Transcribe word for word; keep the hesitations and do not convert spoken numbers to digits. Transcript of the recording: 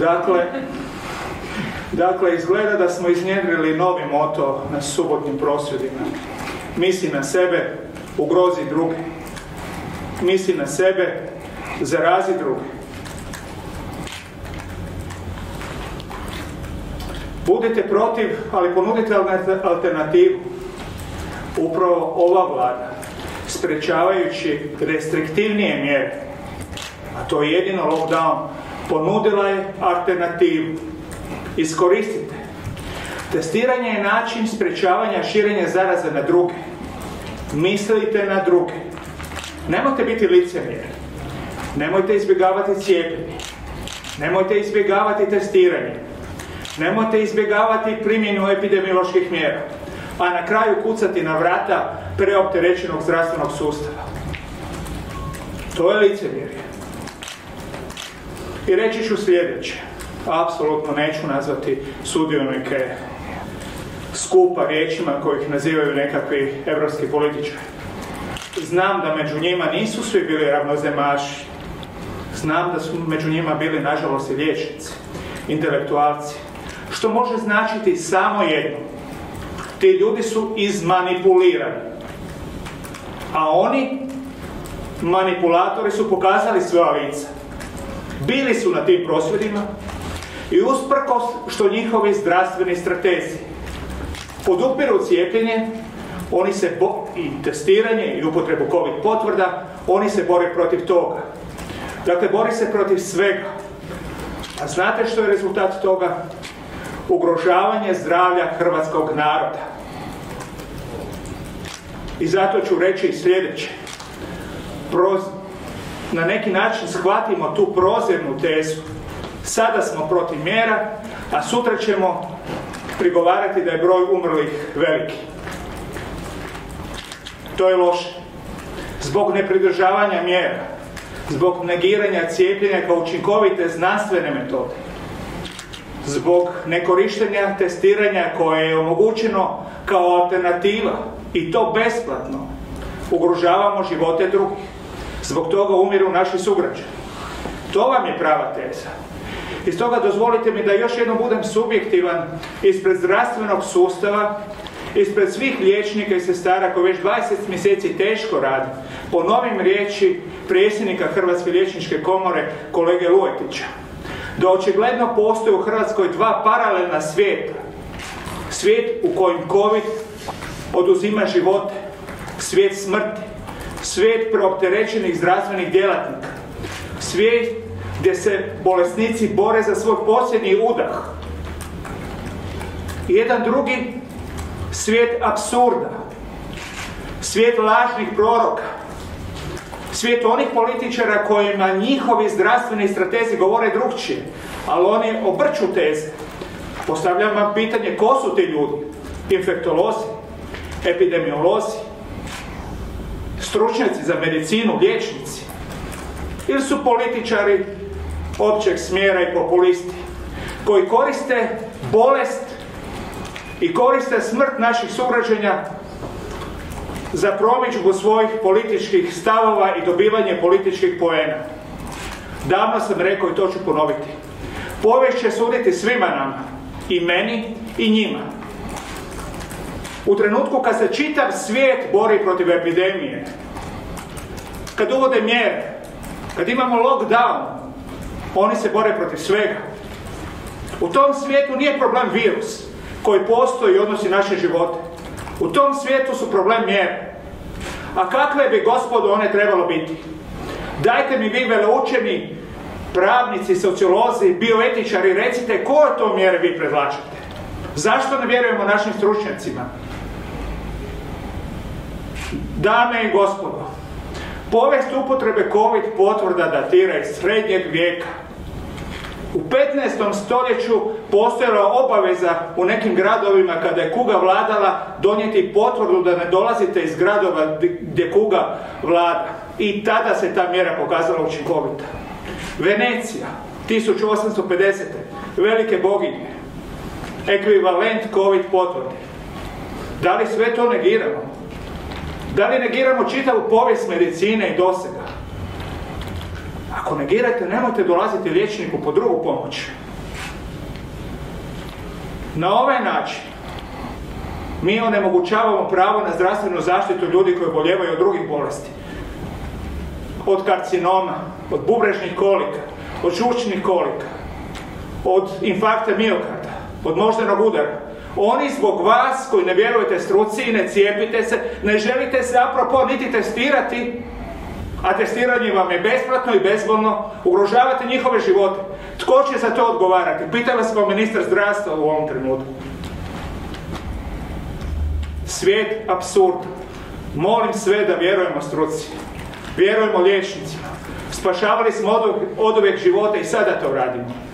Dakle, dakle, izgleda da smo iznjedrili novi moto na subotnim prosvjedima. Misli na sebe, ugrozi druge. Misli na sebe, zarazi druge. Budite protiv, ali ponudite alternativu. Upravo ova Vlada, sprečavajući restriktivnije mjere, a to je jedino lockdown, ponudila je alternativu. Iskoristite. Testiranje je način sprečavanja širenja zaraze na druge. Mislite na druge. Nemojte biti licemjeri. Nemojte izbjegavati cijepljenje. Nemojte izbjegavati testiranje. Nemojte izbjegavati primjenu epidemioloških mjera, a na kraju kucati na vrata preopterećenog zdravstvenog sustava. To je licemjerje. I reći ću sljedeće. Apsolutno neću nazvati sudionike skupa riječima kojih nazivaju nekakvi evropski političari. Znam da među njima nisu svi bili ravnozemaši. Znam da su među njima bili, nažalost, i liječnici, intelektualci. Što može značiti samo jedno. Ti ljudi su izmanipulirani. A oni, manipulatori, su pokazali svoja lica. Bili su na tim prosvjedima i usprkos što njihovi zdravstveni stratezi podupiru cijepljenje, oni se bo- i testiranje i upotrebu covid potvrda, oni se bore protiv toga. Dakle, bori se protiv svega. A znate što je rezultat toga? Ugrožavanje zdravlja hrvatskog naroda. I zato ću reći sljedeće. Proz... Na neki način shvatimo tu prozirnu tezu. Sada smo protiv mjera, a sutra ćemo prigovarati da je broj umrlih veliki. To je loše. Zbog nepridržavanja mjera, zbog negiranja cijepljenja kao učinkovite znanstvene metode, zbog nekorištenja testiranja koje je omogućeno kao alternativa i to besplatno, ugrožavamo živote drugih. Zbog toga umiru naši sugrađani. To vam je prava teza. I stoga dozvolite mi da još jednom budem subjektivan ispred zdravstvenog sustava, ispred svih liječnika i sestara koji već dvadeset mjeseci teško rade, ponovim riječi predsjednika Hrvatske liječničke komore kolege Luetića, da očigledno postoje u Hrvatskoj dva paralelna svijeta. Svijet u kojem COVID oduzima živote, svijet smrti, svijet preopterećenih zdravstvenih djelatnika, svijet gdje se bolesnici bore za svoj posljednji udah. I jedan drugi svijet apsurda, svijet lažnih proroka, svijet onih političara kojima njihovi zdravstveni stratezi govore drugčije, ali oni obrću teze. Postavljam vam pitanje, ko su ti ljudi? Infektolozi, epidemiolozi, stručnjaci za medicinu, liječnici, ili su političari općeg smjera i populisti koji koriste bolest i koriste smrt naših sugrađana za promidžbu svojih političkih stavova i dobivanje političkih poena. Davno sam rekao i to ću ponoviti. Povijest će suditi svima nama, i meni i njima. U trenutku kad se čitav svijet bori protiv epidemije, kad uvode mjere, kad imamo lockdown, oni se bore protiv svega. U tom svijetu nije problem virus koji postoji i odnosi naše živote. U tom svijetu su problem mjere. A kakve bi, gospodo, one trebalo biti? Dajte mi vi, veleučeni pravnici, sociolozi, bioetičari, recite koje to mjere vi predlažete. Zašto ne vjerujemo našim stručnjacima? Dame i gospodo, povijest upotrebe covid potvrda datira iz srednjeg vijeka. U petnaestom stoljeću postojala obaveza u nekim gradovima kada je kuga vladala donijeti potvrdu da ne dolazite iz gradova gdje kuga vlada. I tada se ta mjera pokazala učinkovita. Venecija, tisuću osamsto pedesete. Velike boginje. Ekvivalent covid potvrde. Da li sve to negiramo? Da li negiramo čitavu povijest medicine i dosega? Ako negirate, nemojte dolaziti liječniku po drugu pomoć. Na ovaj način mi onemogućavamo pravo na zdravstvenu zaštitu ljudi koji obolijevaju od drugih bolesti. Od karcinoma, od bubrežnih kolika, od žučnih kolika, od infarkta miokarda, od moždanog udara. Oni zbog vas koji ne vjerujete struci i ne cijepite se, ne želite se apropo niti testirati, a testiranje vam je besplatno i bezbolno, ugrožavate njihove živote. Tko će za to odgovarati? Pitam vas kao ministar zdravstva u ovom trenutku. Svijet apsurda. Molim sve da vjerujemo struci. Vjerujemo liječnicima. Spašavali smo od uvijek života i sada to radimo.